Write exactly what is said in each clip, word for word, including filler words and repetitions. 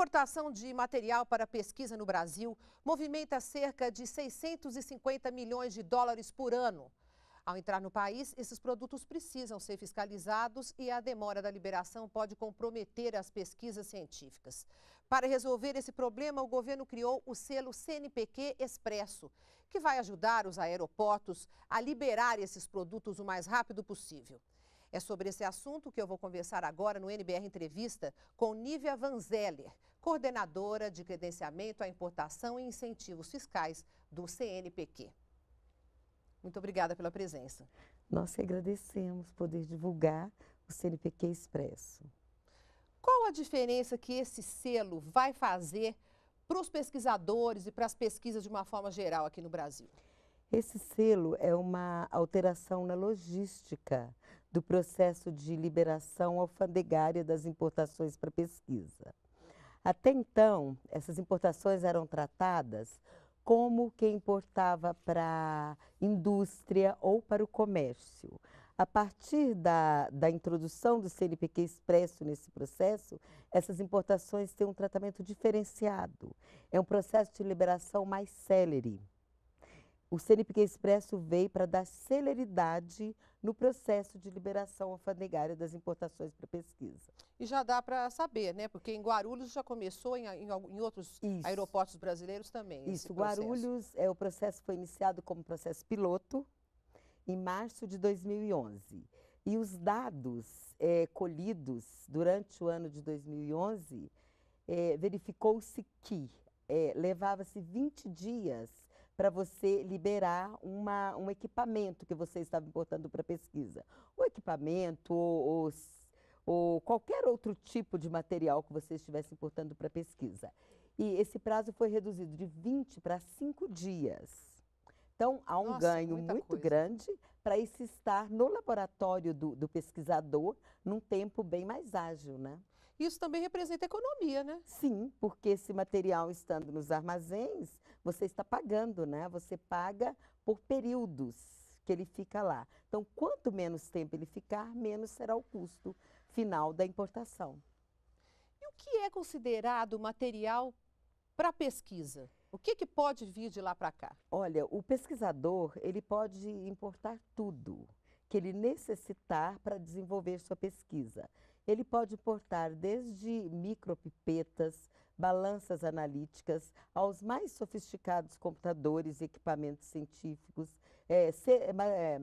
importação de material para pesquisa no Brasil movimenta cerca de seiscentos e cinquenta milhões de dólares por ano. Ao entrar no país, esses produtos precisam ser fiscalizados e a demora da liberação pode comprometer as pesquisas científicas. Para resolver esse problema, o governo criou o selo C N P Q Expresso, que vai ajudar os aeroportos a liberar esses produtos o mais rápido possível. É sobre esse assunto que eu vou conversar agora no N B R Entrevista com Nívia Vanzeller, coordenadora de credenciamento à importação e incentivos fiscais do C N P Q. Muito obrigada pela presença. Nós que agradecemos poder divulgar o C N P Q Expresso. Qual a diferença que esse selo vai fazer para os pesquisadores e para as pesquisas de uma forma geral aqui no Brasil? Esse selo é uma alteração na logística do processo de liberação alfandegária das importações para pesquisa. Até então, essas importações eram tratadas como quem importava para a indústria ou para o comércio. A partir da, da introdução do C N P Q Expresso nesse processo, essas importações têm um tratamento diferenciado. É um processo de liberação mais célere. O C N P Q Expresso veio para dar celeridade no processo de liberação alfandegária das importações para pesquisa. E já dá para saber, né? Porque em Guarulhos já começou, em, em, em outros Isso. aeroportos brasileiros também. Isso, Guarulhos, é, o processo foi iniciado como processo piloto em março de dois mil e onze. E os dados é, colhidos durante o ano de dois mil e onze, é, verificou-se que é, levava-se vinte dias para você liberar uma, um equipamento que você estava importando para pesquisa. O equipamento ou, ou qualquer outro tipo de material que você estivesse importando para pesquisa. E esse prazo foi reduzido de vinte para cinco dias. Então, há um Nossa, ganho muito coisa. grande para isso estar no laboratório do, do pesquisador num tempo bem mais ágil, né? Isso também representa economia, né? Sim, porque esse material estando nos armazéns, você está pagando, né? Você paga por períodos que ele fica lá. Então, quanto menos tempo ele ficar, menos será o custo final da importação. E o que é considerado material para pesquisa? O que, que pode vir de lá para cá? Olha, o pesquisador, ele pode importar tudo que ele necessitar para desenvolver sua pesquisa. Ele pode importar desde micropipetas, balanças analíticas, aos mais sofisticados computadores e equipamentos científicos, é, se, é,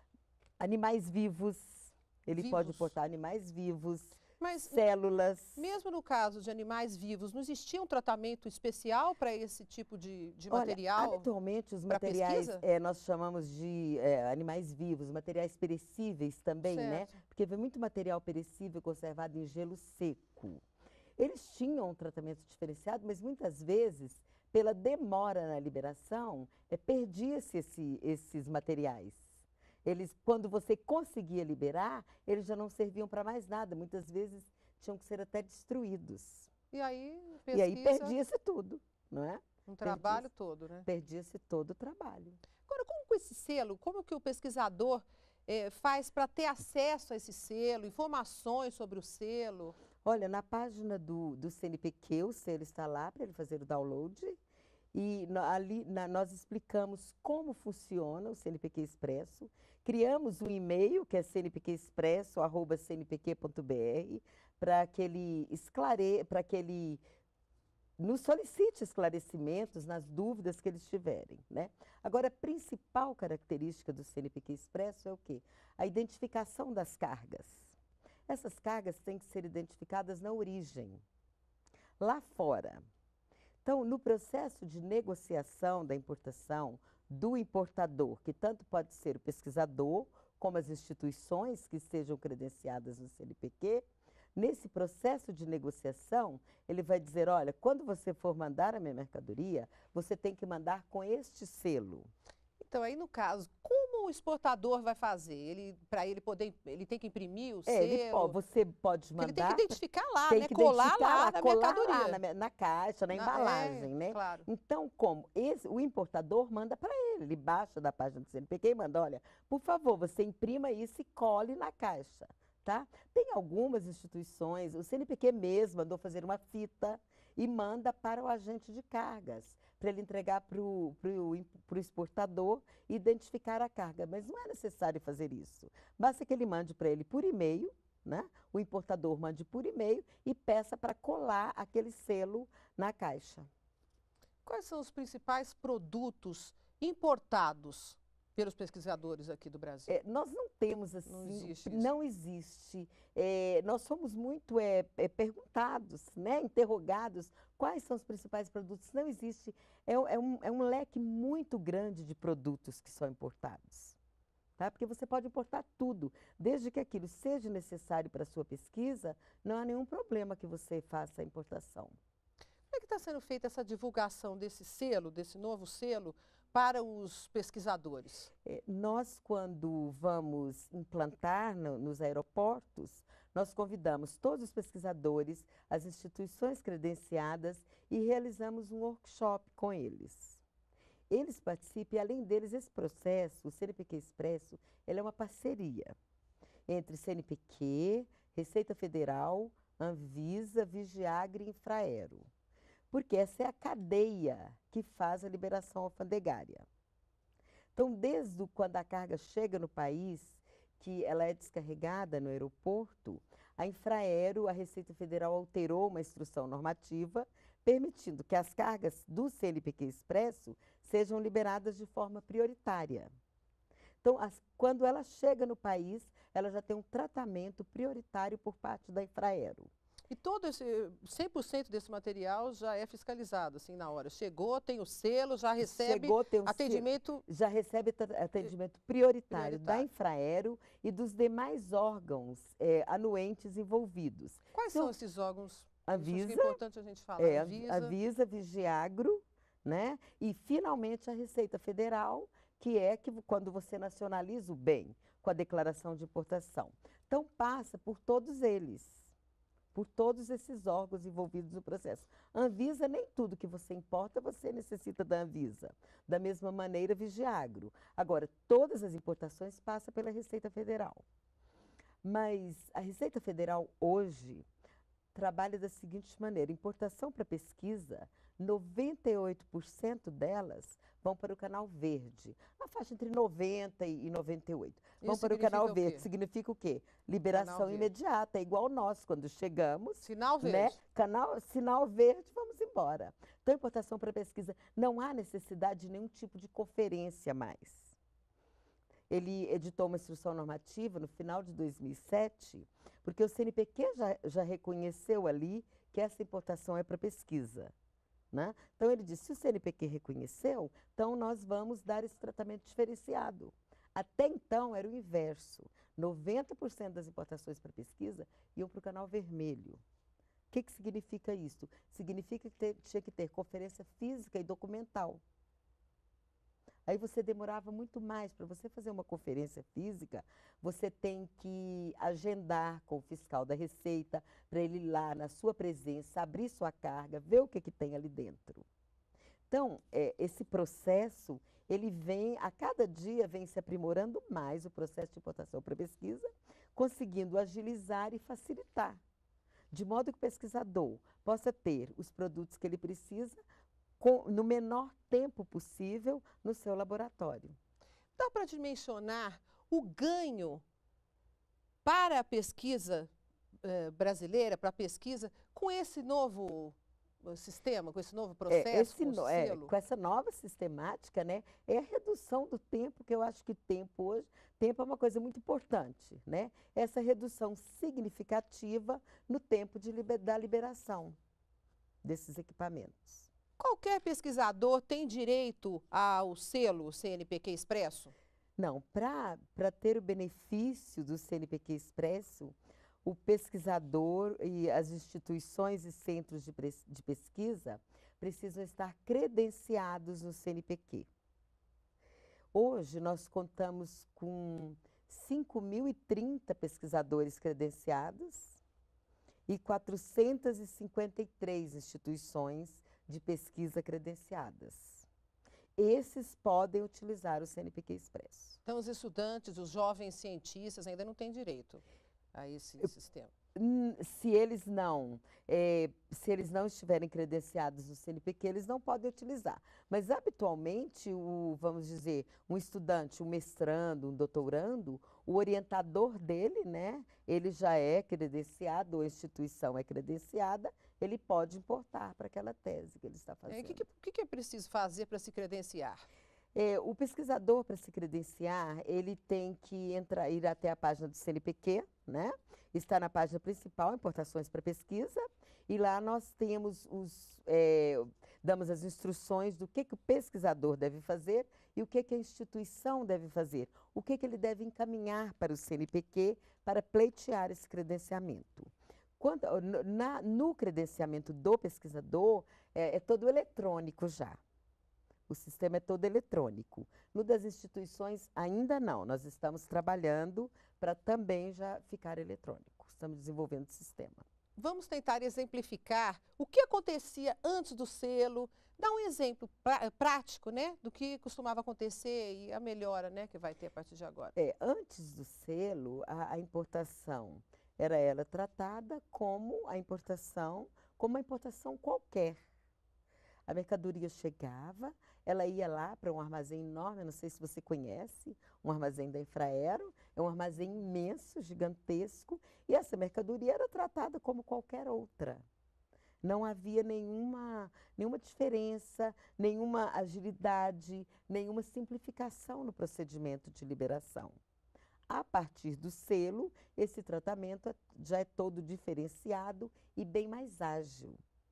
animais vivos, ele Vivos. pode importar animais vivos, Mas, células. Mesmo no caso de animais vivos, não existia um tratamento especial para esse tipo de, de Olha, material? habitualmente os materiais, é, nós chamamos de é, animais vivos, materiais perecíveis também, certo. né? Porque vem muito material perecível conservado em gelo seco. Eles tinham um tratamento diferenciado, mas muitas vezes, pela demora na liberação, é, perdia-se esse, esses materiais. Eles, quando você conseguia liberar, eles já não serviam para mais nada. Muitas vezes tinham que ser até destruídos. E aí, pesquisa... E aí perdia-se tudo, não é? Um trabalho todo, né? Perdia-se todo o trabalho. Agora, como com esse selo, como que o pesquisador eh, faz para ter acesso a esse selo, informações sobre o selo? Olha, na página do, do C N P Q, o selo está lá para ele fazer o download. E ali na, nós explicamos como funciona o C N P Q Expresso, criamos um e-mail que é c n p q expresso arroba c n p q ponto b r para que ele esclare, para que ele nos solicite esclarecimentos nas dúvidas que eles tiverem, né? Agora, a principal característica do C N P Q Expresso é o quê? A identificação das cargas. Essas cargas têm que ser identificadas na origem, lá fora. Então, no processo de negociação da importação do importador, que tanto pode ser o pesquisador, como as instituições que estejam credenciadas no C N P Q, nesse processo de negociação, ele vai dizer, olha, quando você for mandar a minha mercadoria, você tem que mandar com este selo. Então, aí no caso, como o exportador vai fazer? Ele, para ele poder, ele tem que imprimir o é, selo? Ele pode, você pode mandar... Ele tem que identificar lá, tem né? Que colar lá, lá na colar mercadoria. Lá na, na caixa, na, na embalagem, é, né? Claro. Então, como? Esse, o importador manda para ele, ele baixa da página do C N P Q e manda, olha, por favor, você imprima isso e cole na caixa. Tá? Tem algumas instituições, o C N P Q mesmo mandou fazer uma fita e manda para o agente de cargas, para ele entregar para o exportador e identificar a carga. Mas não é necessário fazer isso. Basta que ele mande para ele por e-mail, né? O importador mande por e-mail e peça para colar aquele selo na caixa. Quais são os principais produtos importados pelos pesquisadores aqui do Brasil? É, nós não temos assim, não existe. Isso. Não existe. É, nós somos muito é, é, perguntados, né, interrogados, quais são os principais produtos. Não existe. É, é, um, é um leque muito grande de produtos que são importados. Tá? Porque você pode importar tudo, desde que aquilo seja necessário para a sua pesquisa, não há nenhum problema que você faça a importação. Como é que está sendo feita essa divulgação desse selo, desse novo selo, para os pesquisadores? É, nós, quando vamos implantar no, nos aeroportos, nós convidamos todos os pesquisadores, as instituições credenciadas e realizamos um workshop com eles. Eles participam e, além deles, esse processo, o C N Pq Expresso, ele é uma parceria entre C N Pq, Receita Federal, Anvisa, Vigiagre e Infraero. Porque essa é a cadeia que faz a liberação alfandegária. Então, desde quando a carga chega no país, que ela é descarregada no aeroporto, a Infraero, a Receita Federal alterou uma instrução normativa, permitindo que as cargas do C N Pq Expresso sejam liberadas de forma prioritária. Então, as, quando ela chega no país, ela já tem um tratamento prioritário por parte da Infraero. E todo esse, cem por cento desse material já é fiscalizado, assim, na hora. Chegou, tem o selo, já recebe Chegou, tem um atendimento... Selo, já recebe atendimento prioritário, prioritário da Infraero e dos demais órgãos é, anuentes envolvidos. Quais então, são esses órgãos? Anvisa, é importante a gente falar. É, Anvisa, Anvisa, Vigiagro, né? E, finalmente, a Receita Federal, que é que quando você nacionaliza o bem com a declaração de importação. Então, passa por todos eles. Por todos esses órgãos envolvidos no processo. Anvisa, nem tudo que você importa, você necessita da Anvisa. Da mesma maneira, Vigiagro. Agora, todas as importações passam pela Receita Federal. Mas a Receita Federal, hoje, trabalha da seguinte maneira. Importação para pesquisa, noventa e oito por cento delas vão para o canal verde. Na faixa entre noventa e noventa e oito. Vão Isso para o canal o verde. Significa o quê? Liberação imediata, é igual nós, quando chegamos. Sinal verde. Né? Canal, sinal verde, vamos embora. Então, importação para pesquisa, não há necessidade de nenhum tipo de conferência mais. Ele editou uma instrução normativa no final de dois mil e sete, porque o C N Pq já, já reconheceu ali que essa importação é para pesquisa. Né? Então, ele disse, se o C N Pq reconheceu, então nós vamos dar esse tratamento diferenciado. Até então, era o inverso. noventa por cento das importações para pesquisa iam para o canal vermelho. O que, que significa isso? Significa que ter, tinha que ter conferência física e documental. Aí você demorava muito mais. Para você fazer uma conferência física, você tem que agendar com o fiscal da Receita, para ele ir lá na sua presença, abrir sua carga, ver o que, que tem ali dentro. Então, é, esse processo, ele vem, a cada dia, vem se aprimorando mais o processo de importação para pesquisa, conseguindo agilizar e facilitar, de modo que o pesquisador possa ter os produtos que ele precisa, Com, no menor tempo possível no seu laboratório. Dá para dimensionar o ganho para a pesquisa eh, brasileira, para a pesquisa, com esse novo sistema, com esse novo processo, é, esse, com, o é, selo? Com essa nova sistemática, né, é a redução do tempo, que eu acho que tempo hoje, tempo é uma coisa muito importante, né? Essa redução significativa no tempo de liber, da liberação desses equipamentos. Qualquer pesquisador tem direito ao selo C N Pq Expresso? Não, para ter o benefício do C N Pq Expresso, o pesquisador e as instituições e centros de, de pesquisa precisam estar credenciados no C N Pq. Hoje, nós contamos com cinco mil e trinta pesquisadores credenciados e quatrocentas e cinquenta e três instituições de pesquisa credenciadas. Esses podem utilizar o C N Pq Expresso. Então, os estudantes, os jovens cientistas ainda não têm direito a esse sistema? Se eles não, é, se eles não estiverem credenciados no C N P Q, eles não podem utilizar. Mas, habitualmente, o, vamos dizer, um estudante, um mestrando, um doutorando, o orientador dele, né, ele já é credenciado, ou a instituição é credenciada, ele pode importar para aquela tese que ele está fazendo. O que, que, que é preciso fazer para se credenciar? É, o pesquisador, para se credenciar, ele tem que entrar, ir até a página do C N P Q, né? Está na página principal, Importações para Pesquisa, e lá nós temos os, é, damos as instruções do que, que o pesquisador deve fazer e o que, que a instituição deve fazer, o que, que ele deve encaminhar para o C N P Q para pleitear esse credenciamento. Quando, na, no credenciamento do pesquisador, é, é todo eletrônico já. O sistema é todo eletrônico. No das instituições, ainda não. Nós estamos trabalhando para também já ficar eletrônico. Estamos desenvolvendo o sistema. Vamos tentar exemplificar o que acontecia antes do selo. Dá um exemplo prático, né, do que costumava acontecer e a melhora, né, que vai ter a partir de agora. É, antes do selo, a, a importação era ela tratada como a importação, como uma importação qualquer. A mercadoria chegava, ela ia lá para um armazém enorme, não sei se você conhece, um armazém da Infraero, é um armazém imenso, gigantesco, e essa mercadoria era tratada como qualquer outra. Não havia nenhuma, nenhuma diferença, nenhuma agilidade, nenhuma simplificação no procedimento de liberação. A partir do selo, esse tratamento já é todo diferenciado e bem mais ágil.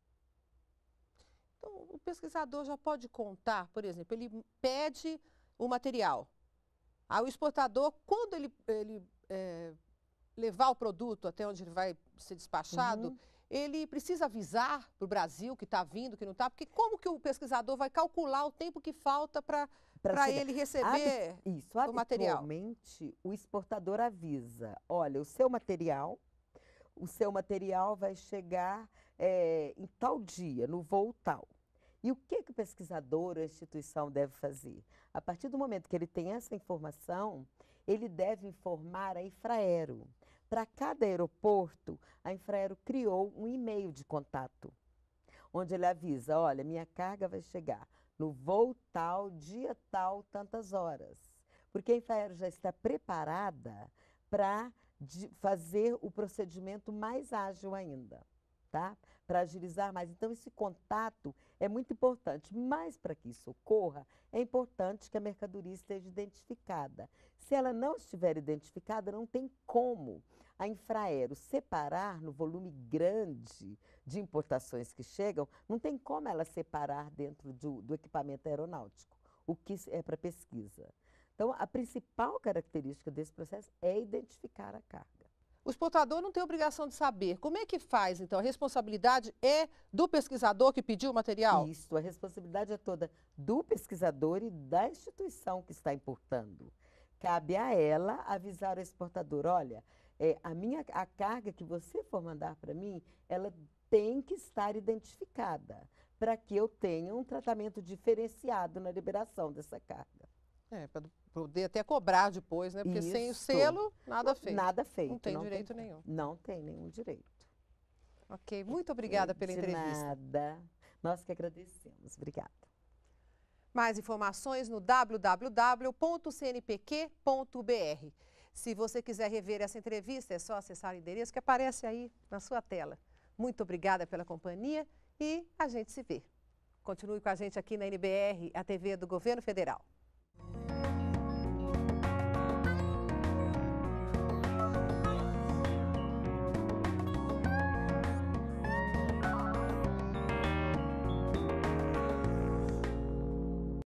Então, o pesquisador já pode contar, por exemplo, ele pede o material. Aí o exportador, quando ele, ele é, levar o produto até onde ele vai ser despachado, uhum. ele precisa avisar para o Brasil que está vindo, que não está, porque como que o pesquisador vai calcular o tempo que falta para para ele receber Habi isso, o material? Habitualmente, o exportador avisa, olha, o seu material, o seu material vai chegar é, em tal dia, no voo tal. E o que, que o pesquisador ou a instituição deve fazer? A partir do momento que ele tem essa informação, ele deve informar a Infraero. Para cada aeroporto, a Infraero criou um e-mail de contato, onde ele avisa, olha, minha carga vai chegar no voo tal, dia tal, tantas horas. Porque a Infraero já está preparada para fazer o procedimento mais ágil ainda, tá? Para agilizar mais. Então, esse contato é muito importante, mas para que isso ocorra, é importante que a mercadoria esteja identificada. Se ela não estiver identificada, não tem como a Infraero separar no volume grande de importações que chegam, não tem como ela separar dentro do, do equipamento aeronáutico, o que é para pesquisa. Então, a principal característica desse processo é identificar a carga. O exportador não tem obrigação de saber. Como é que faz, então? A responsabilidade é do pesquisador que pediu o material? Isso, a responsabilidade é toda do pesquisador e da instituição que está importando. Cabe a ela avisar o exportador, olha, é, a, minha, a carga que você for mandar para mim, ela tem que estar identificada, para que eu tenha um tratamento diferenciado na liberação dessa carga. É, para poder até cobrar depois, né? Porque Isso. Sem o selo, nada feito. Nada feito. Não tem não direito tem, nenhum. Não tem nenhum direito. Ok, muito obrigada pela De entrevista. Nada. Nós que agradecemos. Obrigada. Mais informações no w w w ponto c n p q ponto b r. Se você quiser rever essa entrevista, é só acessar o endereço que aparece aí na sua tela. Muito obrigada pela companhia e a gente se vê. Continue com a gente aqui na N B R, a T V do Governo Federal.